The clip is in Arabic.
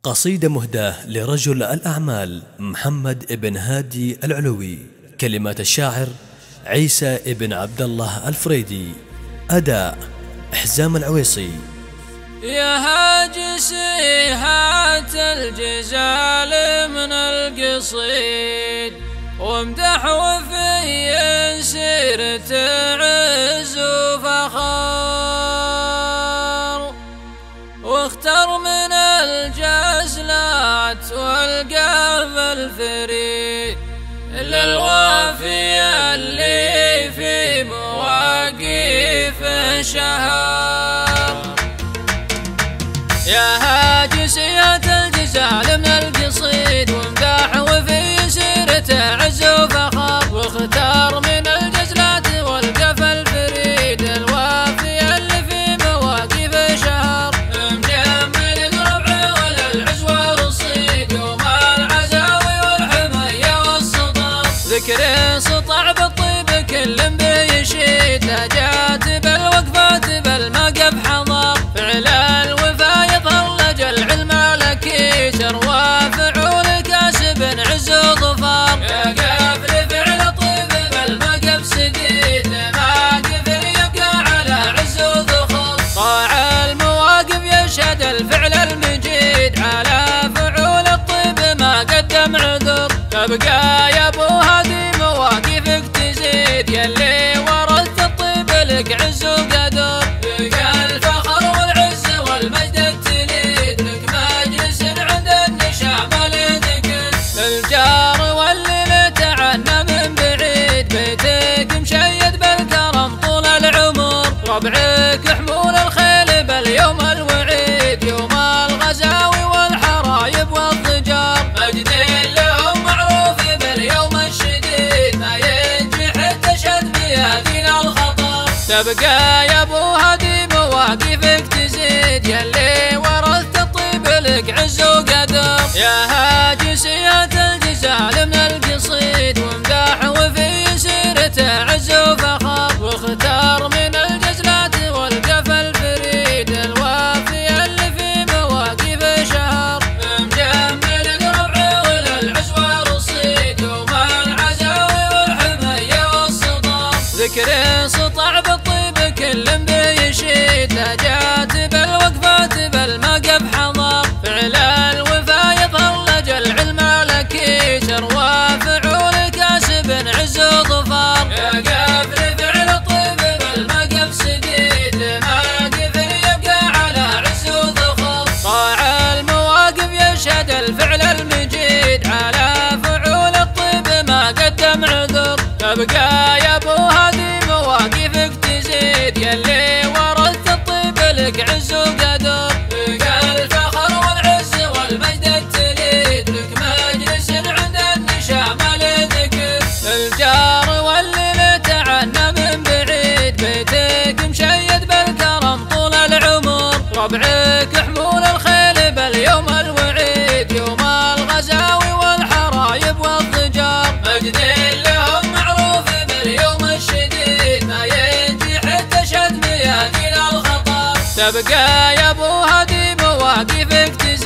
قصيدة مهداة لرجل الأعمال محمد ابن هادي العلوي. كلمات الشاعر عيسى ابن عبد الله الفريدي. أداء حزام العويصي. يا هاجسي هات الجزال من القصيد وامدح وفي سيرة عز وفخار، واختر من الجزلات والقلب الفريد للوافي اللي في مواقف شهر. يا هاجسي هات الجزال من القصيد وامدح وفي سيرته عز وفخر، واختار من الجزلات والقف الفريد الوافي اللي في مواقف شهر. مجمل الربع والعز والرصيد يوم العزاوي والحمية والسطر، ذكر سطع بالطيب كل بيشيد، لهجات بالوقفات بالمقف حضر، فعل الوفا يطلج العلم لك شروى فعول كاسب عز وظفر. يقف لفعل طيب بالمقف سديد لماقف يبقى على عز وذخر، طاع المواقف يشهد الفعل المجيد على فعول الطيب ما قدم عذر. تبقى يا ابو هادي مواقفك تزيد يلي ورثت الطيب لك عز وقدر، يبقى الفخر والعز والمجد التليد لك مجلس عند النشامة لذكر. الجار واللي تعنى من بعيد بيتك مشيد بالكرم طول العمر، ربعك حمول الخيل باليوم الوعيد يوم الغزاوي والحرايب والضجار، مجد لهم معروف باليوم الشديد ما ينجح تشهد بيدنا الخطر. تبقى يا ابو هادي مواقفك تزيد يلي ورثت الطيب لك عز وقدر. يا هاجسي هات الجزال من القصيد وامدح وفي سيرته عز وفخر، واختار من الجزلات والقف الفريد الوافي اللي في مواقف شهر. مجمل الربع والعز والرصيد يوم العزاوي والحمية والسطر، ذكر سطع بالطيب كل بيشيد، لهجات بالوقفات بالمقف حضر، فعل الوفا يطلج العلم لك شروى فعول كاسب عز وظفر. يقف لفعل طيب بالمقف سديد لماقف يبقى على عز وذخر، طاع المواقف يشهد الفعل المجيد على فعول الطيب ما قدم عذر. تبقى يا ابو هادي مواقفك تزيد يلي ورثت الطيب لك عز وقدر، يبقى الفخر والعز والمجد التليد لك مجلس عند النشامة لذكر. الجار واللي تعنى من بعيد بيتك مشيد بالكرم طول العمر، ربعك حمول الخيل باليوم الوعيد يوم الغزاوي والحرايب والضجار، مجد لهم معروف باليوم الشديد ما ينجح تشهد بيدنا الخطر. تبقى يا ابو هادي مواقفك تزيد